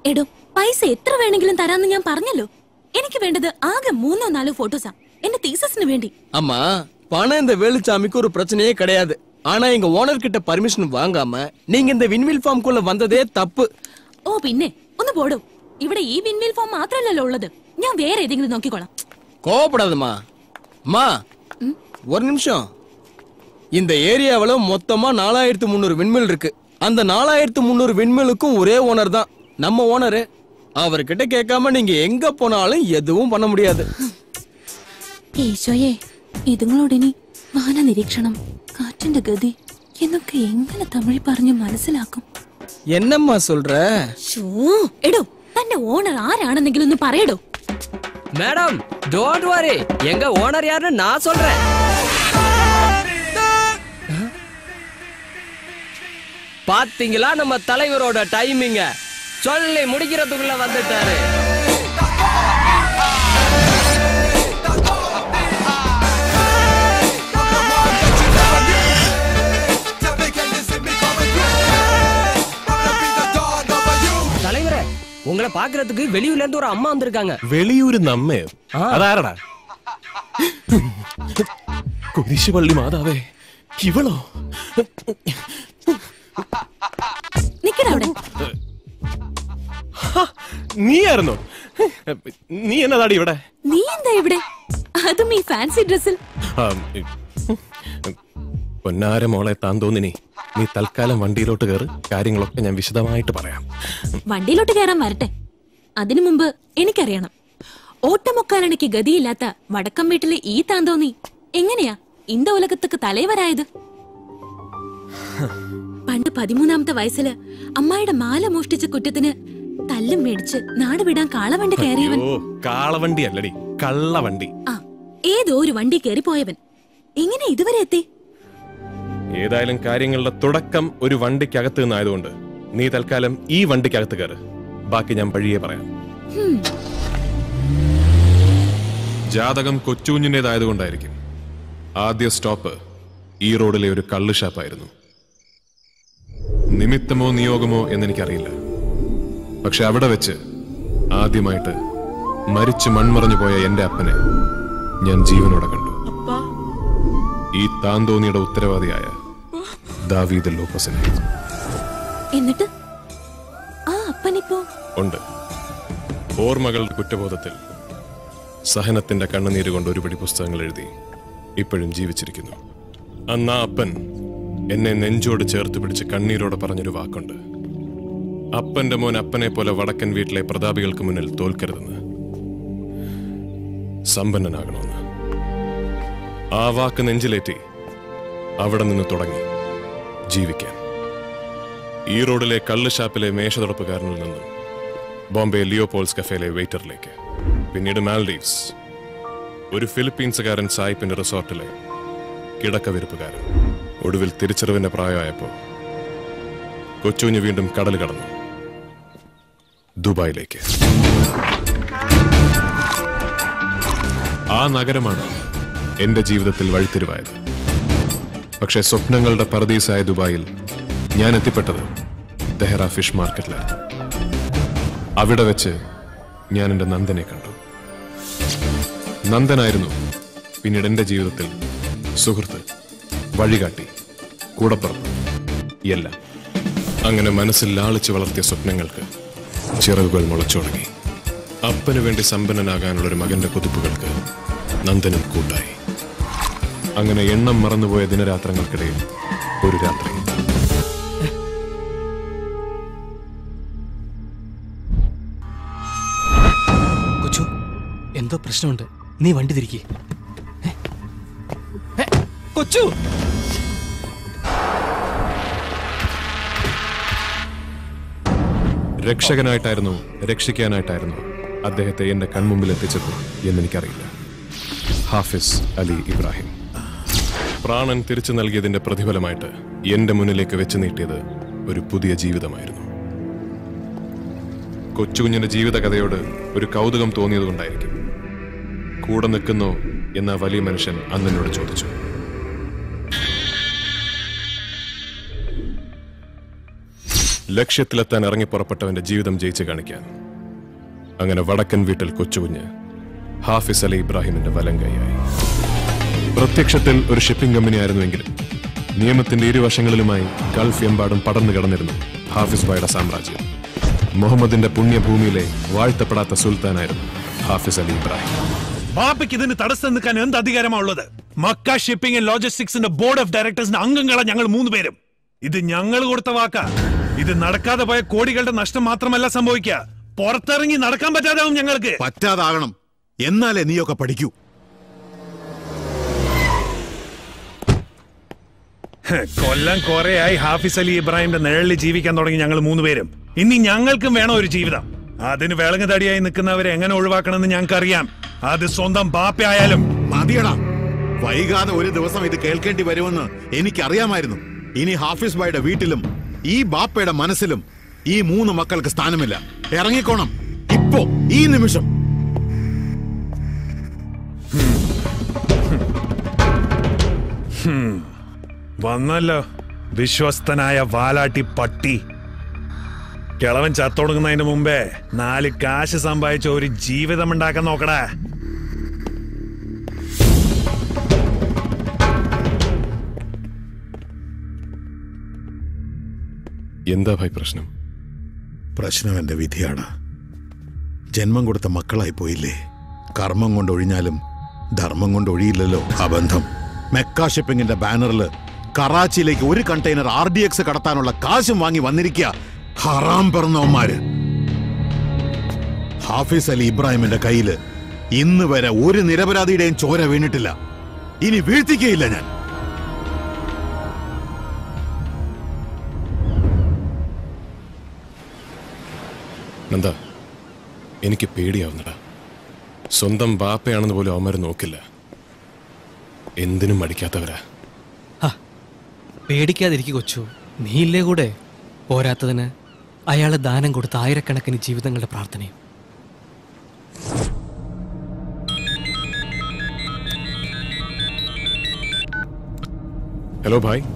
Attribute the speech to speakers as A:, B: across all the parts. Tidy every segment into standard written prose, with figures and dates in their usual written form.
A: എടോ, പൈസ എത്ര വേണമെങ്കിലും തരാന്ന് ഞാൻ പറഞ്ഞല്ലോ. എനിക്ക് വേണ്ടത് ആകെ 3-4 ഫോട്ടോസാ എന്റെ തീസസിന് വേണ്ടി.
B: அம்மா பணம் இந்த வேலுச்சாமிக்கு ஒரு பிரச்சனையே கிடையாது. ஆனா எங்க ஓனர் கிட்ட பர்மிஷன் வாங்காம நீங்க இந்த விண்வில் ஃபார்ம் குள்ள வந்ததே தப்பு.
A: ഓ പിന്നെ ഒന്ന് പോടോ. ഇവിടെ ഈ വിൻവിൽ ഫോം മാത്രമല്ലല്ലോ ഉള്ളത്. ഞാൻ വേറെ ഏതെങ്കിലും നോക്കിക്കോളാം.
B: கோவப்படாதம்மா. அம்மா ஒரு நிமிஷம். இந்த ஏரியாவுல மொத்தமா 4300 விண்மில் இருக்கு. அந்த 4300 விண்மிலுக்கும் ஒரே ஓனர் தான், நம்ம ஓனரு. அவர்கிட்ட கேட்காம நீங்க எங்க போனாலும் எதுவும் பண்ண முடியாது.
A: ഈശോയെ, ഇതുങ്ങളോടിനി വാന നിരീക്ഷണം, കാറ്റിന്റെ ഗതി എന്നൊക്കെ എങ്ങനെ തമിഴ് പറഞ്ഞു മനസ്സിലാക്കും?
B: என்னம்மா சொல்ற?
A: എടോ, തന്റെ ഓണർ ആരാണെന്നെങ്കിലും ഒന്ന് പറയടോ.
C: மேடம் டோன்ட் வரி, எங்க ஓனர் யாருன்னு நான் சொல்றேன். பாத்தீங்களா நம்ம தலைவரோட டைமிங்க? சொல்லி முடிக்கிறதுக்குள்ள வந்துட்டாரு. தலைவரே, உங்களை பாக்குறதுக்கு வெளியூர்ல இருந்து ஒரு அம்மா வந்திருக்காங்க.
D: വെളിയൂര് നമ്മേ? അതാരടാ? കുരിശുപള്ളി മാതാവേ, ഇവളോ?
A: നിക്കടാ അവിടെ.
D: നീയായിരുന്നോ? നീ എന്നതാടി ഇവിടെ?
A: നീ എന്താ ഇവിടെ? അതും ഈ ഫാൻസി ഡ്രസ്സിൽ.
D: പൊന്നാര മോളെ താൻ തോന്നിനി, നീ തൽക്കാലം വണ്ടിയിലോട്ട് കയറ്. കാര്യങ്ങളൊക്കെ ഞാൻ വിശദമായിട്ട് പറയാം.
A: വണ്ടിയിലോട്ട് കയറാൻ വരട്ടെ. അതിനു മുമ്പ് എനിക്കറിയണം, ഓട്ടമൊക്കാലണയ്ക്ക് ഗതിയില്ലാത്ത വടക്കം വീട്ടിലെ ഈ താന്തോന്നി എങ്ങനെയാ ഇന്ത ഉലകത്തേക്ക് തലവരായത്? പണ്ട് 13ാമത്തെ വയസ്സില് അമ്മായിയുടെ മാല മോഷ്ടിച്ച കുറ്റത്തിന് തല്ലും മേടിച്ച് നാട് വിടാൻ കാളവണ്ടി കയറിയവൻ.
D: കാളവണ്ടി അല്ലടി, കള്ളവണ്ടി.
A: ആ, ഏതോ ഒരു വണ്ടി കയറി പോയവൻ എങ്ങനെ ഇതുവരെ എത്തി?
D: ഏതായാലും കാര്യങ്ങളുടെ തുടക്കം ഒരു വണ്ടിക്കകത്ത് നിന്നായതുകൊണ്ട് നീ തൽക്കാലം ഈ വണ്ടിക്കകത്ത് കയറ്. ബാക്കി ഞാൻ വഴിയേ പറയാം. ജാതകം കൊച്ചുകുഞ്ഞിൻ്റെതായതുകൊണ്ടായിരിക്കും ആദ്യ സ്റ്റോപ്പ് ഈ റോഡിലെ ഒരു കള്ള് ഷാപ്പായിരുന്നു. നിമിത്തമോ നിയോഗമോ എന്നെനിക്കറിയില്ല. പക്ഷെ അവിടെ വെച്ച് ആദ്യമായിട്ട് മരിച്ചു മൺമറഞ്ഞു പോയ എന്റെ അപ്പനെ ഞാൻ ജീവനോടെ കണ്ടു. ഈ താന്തോന്നിയുടെ ഉത്തരവാദിയായ ദാവീദ് ലോപ്പസിനെ.
A: എന്നിട്ട് ആ അപ്പനിപ്പോ
D: ഉണ്ട്. ഓർമ്മകളുടെ കുറ്റബോധത്തിൽ സഹനത്തിന്റെ കണ്ണുനീര് കൊണ്ട് ഒരുപടി പുസ്തകങ്ങൾ എഴുതി ഇപ്പോഴും ജീവിച്ചിരിക്കുന്നു. അന്ന് ആ അപ്പൻ എന്നെ നെഞ്ചോട് ചേർത്ത് പിടിച്ച് കണ്ണീരോടെ പറഞ്ഞൊരു വാക്കുണ്ട്: അപ്പന്റെ മോൻ അപ്പനെ പോലെ വടക്കൻ വീട്ടിലെ പ്രതാപികൾക്ക് മുന്നിൽ തോൽക്കരുതെന്ന്, സമ്പന്നനാകണമെന്ന്. ആ വാക്ക് നെഞ്ചിലേറ്റി അവിടെ നിന്ന് തുടങ്ങി ജീവിക്കാൻ. ഈ റോഡിലെ കള്ള് ഷാപ്പിലെ മേശതുടപ്പുകാരനിൽ നിന്നും ബോംബെ ലിയോപോൾസ് കഫേയിലെ വെയിറ്ററിലേക്ക്, പിന്നീട് മാൽഡീവ്സ്, ഒരു ഫിലിപ്പീൻസുകാരൻ സായിപ്പിന്റെ റിസോർട്ടിലെ കിടക്കവിരിപ്പുകാരൻ. ഒടുവിൽ തിരിച്ചറിവിന്റെ പ്രായമായപ്പോൾ കൊച്ചുകുഞ്ഞ് വീണ്ടും കടൽ കടന്നു ദുബായിലേക്ക്. ആ നഗരമാണ് എന്റെ ജീവിതത്തിൽ വഴിത്തിരിവായത്. പക്ഷെ സ്വപ്നങ്ങളുടെ പർദീസായ ദുബായിൽ ഞാൻ എത്തിപ്പെട്ടത് തെഹ്റ ഫിഷ് മാർക്കറ്റിലാണ്. അവിടെ വെച്ച് ഞാൻ എന്റെ നന്ദനെ കണ്ടു. നന്ദനായിരുന്നു പിന്നീട് എന്റെ ജീവിതത്തിൽ സുഹൃത്ത്, വഴികാട്ടി, കൂടപ്പുറപ്പ്, എല്ലാം. അങ്ങനെ മനസ്സിൽ ലാളിച്ച് വളർത്തിയ സ്വപ്നങ്ങൾക്ക് ചിറകുകൾ മുളച്ചു തുടങ്ങി. അപ്പനു വേണ്ടി സമ്പന്നനാകാനുള്ളൊരു മകന്റെ കുതിപ്പുകൾക്ക് നന്ദനും കൂട്ടായി. അങ്ങനെ എണ്ണം മറന്നുപോയ ദിനരാത്രങ്ങൾക്കിടയിൽ ഒരു രാത്രി
B: കൊച്ചു, എന്തോ പ്രശ്നമുണ്ട്, നീ വണ്ടി തിരിക്കേ. കൊച്ചു,
D: രക്ഷകനായിട്ടായിരുന്നു രക്ഷിക്കാനായിട്ടായിരുന്നു അദ്ദേഹത്തെ എന്റെ കൺമുമ്പിൽ എത്തിച്ചത് എന്നെനിക്കറിയില്ല. ഹാഫിസ് അലി ഇബ്രാഹിം. പ്രാണൻ തിരിച്ചു നൽകിയതിന്റെ പ്രതിഫലമായിട്ട് എന്റെ മുന്നിലേക്ക് വെച്ച് നീട്ടിയത് ഒരു പുതിയ ജീവിതമായിരുന്നു. കൊച്ചുകുഞ്ഞിന്റെ ജീവിതകഥയോട് ഒരു കൗതുകം തോന്നിയതുകൊണ്ടായിരിക്കും കൂടെ നിൽക്കുന്നോ എന്ന വലിയ മനുഷ്യൻ അന്നെന്നോട് ചോദിച്ചു. ലക്ഷ്യത്തിലെത്താൻ ഇറങ്ങി പുറപ്പെട്ടവന്റെ ജീവിതം ജയിച്ചു കാണിക്കാൻ. അങ്ങനെ വടക്കൻ വീട്ടിൽ കൊച്ചുകുഞ്ഞ് ഹാഫിസ് അലി ഇബ്രാഹിമിന്റെ വലങ്കയായി. പ്രത്യക്ഷത്തിൽ ഒരു ഷിപ്പിംഗ് കമ്പനിയായിരുന്നുവെങ്കിലും നിയമത്തിന്റെ ഇരുവശങ്ങളിലുമായി ഗൾഫ് എമ്പാടും പടർന്നു കിടന്നിരുന്നു ഹാഫിസ് ഭായിയുടെ സാമ്രാജ്യം. മുഹമ്മദിന്റെ പുണ്യഭൂമിയിലെ വാഴ്ത്തപ്പെടാത്ത സുൽത്താനായിരുന്നു ഹാഫിസ് അലി ഇബ്രാഹിം.
E: ബാപ്പയ്ക്ക് ഇതിന് തടസ്സം നിൽക്കാൻ എന്ത് അധികാരമാണുള്ളത്? മക്ക ഷിപ്പിംഗ് ആൻഡ് ലോജിസ്റ്റിക്സിന്റെ ബോർഡ് ഓഫ് ഡയറക്ടേഴ്സിന്റെ അംഗങ്ങളാ ഞങ്ങൾ 3 പേരും. ഇത് ഞങ്ങൾ കൊടുത്ത വാക്കാ. ഇത് നടക്കാതെ പോയ കോടികളുടെ നഷ്ടം മാത്രമല്ല സംഭവിക്കുക, പുറത്തിറങ്ങി നടക്കാൻ പറ്റാതാവും ഞങ്ങൾക്ക്.
F: പറ്റാതാകണം, എന്നാലേ നീയൊക്കെ പഠിക്കൂ.
E: കൊല്ലം കുറേയായി ഹാഫിസ് അലി ഇബ്രാഹിമിന്റെ നിഴലിൽ ജീവിക്കാൻ തുടങ്ങി ഞങ്ങൾ 3 പേരും. ഇനി ഞങ്ങൾക്കും വേണം ഒരു ജീവിതം. അതിന് വിളങ്ങുതടിയായി നിൽക്കുന്നവരെ എങ്ങനെ ഒഴിവാക്കണമെന്ന് ഞങ്ങൾക്കറിയാം. അത് സ്വന്തം ബാപ്പയായാലും.
F: മതിയടാ, വൈകാതെ ഒരു ദിവസം ഇത് കേൾക്കേണ്ടി വരുമെന്ന് എനിക്കറിയാമായിരുന്നു. ഇനി ഹാഫിസ് ഭായിയുടെ വീട്ടിലും ഈ ബാപ്പയുടെ മനസ്സിലും ഈ 3 മക്കൾക്ക് സ്ഥാനമില്ല. ഇറങ്ങിക്കോണം ഇപ്പോ, ഈ നിമിഷം.
E: വന്നല്ലോ വിശ്വസ്തനായ വാലാട്ടി പട്ടി. കിളവൻ ചത്തൊടുങ്ങുന്നതിന് മുമ്പേ 4 കാശ് സമ്പാദിച്ച ഒരു ജീവിതം ഉണ്ടാക്കാൻ നോക്കടാ.
D: എന്താ ഭായി പ്രശ്നം?
F: പ്രശ്നം എന്റെ വിധിയാണ്. ജന്മം കൊടുത്ത മക്കളായി പോയില്ലേ. കർമ്മം കൊണ്ട് ഒഴിഞ്ഞാലും ധർമ്മം കൊണ്ട് ഒഴിയില്ലല്ലോ ആ ബന്ധം. മെക്ക ഷിപ്പിംഗിന്റെ ബാനറിൽ കറാച്ചിയിലേക്ക് ഒരു കണ്ടെയ്നർ RDX കടത്താനുള്ള കാശും വാങ്ങി വന്നിരിക്കുക ഹറാം പിറന്നവന്മാര്. ഹാഫിസ് അലി ഇബ്രാഹിമിന്റെ കയ്യില് ഇന്ന് വരെ ഒരു നിരപരാധിയുടെയും ചോര വീണിട്ടില്ല. ഇനി വീഴ്ത്തിക്കയില്ല ഞാൻ.
D: എന്താ എനിക്ക് പേടിയാവുന്നടാ. സ്വന്തം ബാപ്പയാണെന്ന് പോലും അവന്മാര് നോക്കില്ല. എന്തിനും മടിക്കാത്തവരാ.
G: പേടിക്കാതിരിക്കു കൊച്ചു, നീയില്ലേ കൂടെ. പോരാത്തതിന് അയാള് ദാനം കൊടുത്ത ആയിരക്കണക്കിന് ജീവിതങ്ങളുടെ പ്രാർത്ഥനയും.
D: ഹലോ ഭായ്.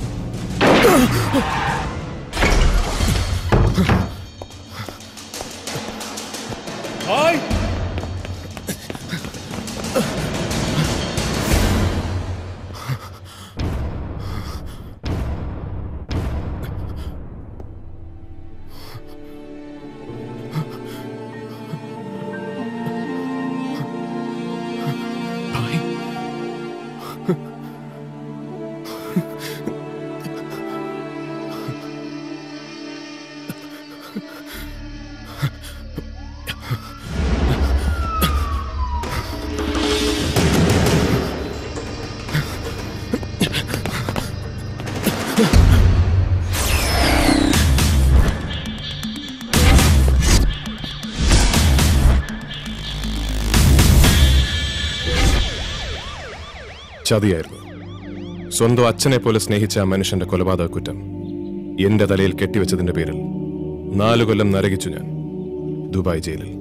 D: ചതിയായിരുന്നു. സ്വന്തം അച്ഛനെ പോലെ സ്നേഹിച്ച ആ മനുഷ്യന്റെ കൊലപാതക കുറ്റം എന്റെ തലയിൽ കെട്ടിവെച്ചതിന്റെ പേരിൽ 4 കൊല്ലം നരകിച്ചു ഞാൻ ദുബായ് ജയിലിൽ.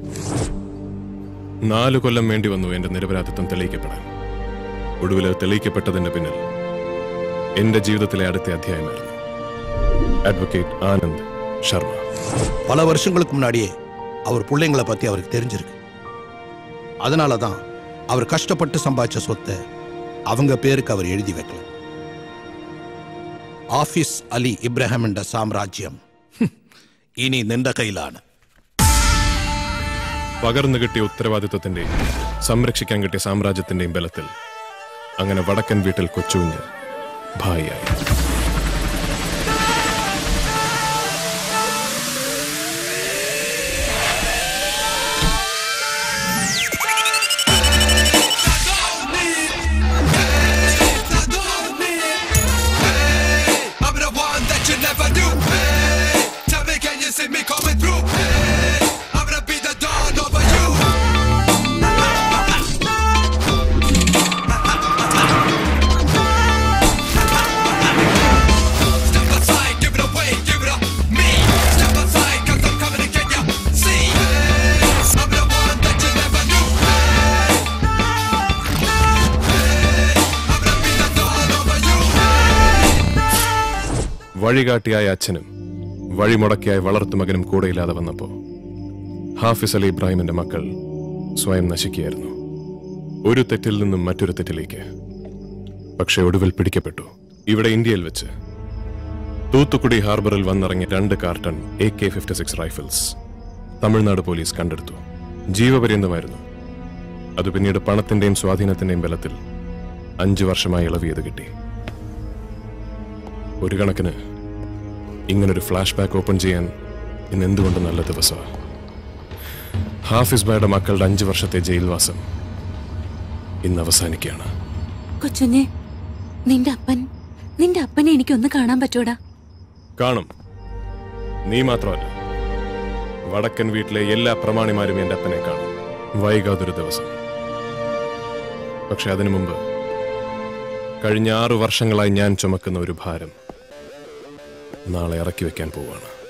D: 4 കൊല്ലം വേണ്ടി വന്നു എന്റെ നിരപരാധിത്വം തെളിയിക്കപ്പെടാൻ. ഒടുവിൽ തെളിയിക്കപ്പെട്ടതിന്റെ പിന്നിൽ എന്റെ ജീവിതത്തിലെ അടുത്ത അധ്യായമായിരുന്നു അഡ്വക്കേറ്റ് ആനന്ദ് ശർമ്മ.
H: பல வருஷங்களுக்கு முன்னாடியே அவர் பிள்ளைங்களை பத்தி அவருக்கு தெரிஞ்சிருக்கு. அதனால தான் அவர் கஷ்டப்பட்டு சம்பாதிச்ச சொத்தை அவங்க പേർക്ക് അവർ എഴുതി വെക്കണം. ഹാഫിസ് അലി ഇബ്രാഹിമിന്റെ സാമ്രാജ്യം ഇനി നിന്റെ കയ്യിലാണ്.
D: പകർന്നു കിട്ടിയ ഉത്തരവാദിത്വത്തിന്റെയും സംരക്ഷിക്കാൻ കിട്ടിയ സാമ്രാജ്യത്തിന്റെയും ബലത്തിൽ അങ്ങനെ വടക്കൻ വീട്ടിൽ കൊച്ചുകുഞ്ഞ് ഭായിയായി. വഴികാട്ടിയായ അച്ഛനും വഴിമുടക്കിയായി വളർത്തുമകനും കൂടെയില്ലാതെ വന്നപ്പോ ഹാഫിസ് അലി ഇബ്രാഹിമിന്റെ മക്കൾ സ്വയം നശിക്കുകയായിരുന്നു. ഒരു തെറ്റിൽ നിന്നും മറ്റൊരു തെറ്റിലേക്ക്. പക്ഷെ ഒടുവിൽ പിടിക്കപ്പെട്ടു. ഇവിടെ ഇന്ത്യയിൽ വെച്ച് തൂത്തുക്കുടി ഹാർബറിൽ വന്നിറങ്ങിയ 2 carton AK-56 rifles Tamil Nadu police കണ്ടെടുത്തു. ജീവപര്യന്തമായിരുന്നു. അത് പിന്നീട് പണത്തിന്റെയും സ്വാധീനത്തിന്റെയും ബലത്തിൽ 5 വർഷമായി ഇളവിയത് കിട്ടി. ഒരു കണക്കിന് ഇങ്ങനൊരു ഫ്ലാഷ് ബാക്ക് ഓപ്പൺ ചെയ്യാൻ ഇന്ന് എന്തുകൊണ്ട് നല്ല ദിവസമാണ്. ഹാഫിസ് ഭായുടെ മക്കളുടെ 5 വർഷത്തെ ജയിൽവാസം ഇന്ന് അവസാനിക്കുകയാണ്.
A: കൊച്ചുഞ്ഞെ, നിന്റെ അപ്പനെ എനിക്കൊന്ന് കാണാൻ പറ്റൂടാ?
D: കാണും. നീ മാത്രമല്ല, വടക്കൻ വീട്ടിലെ എല്ലാ പ്രമാണിമാരും എന്റെ അപ്പനെ കാണും വൈകാതൊരു ദിവസം. പക്ഷെ അതിനു മുമ്പ് കഴിഞ്ഞ 6 വർഷങ്ങളായി ഞാൻ ചുമക്കുന്ന ഒരു ഭാരം നാളെ ഇറക്കി വെക്കാൻ പോവുകയാണ്.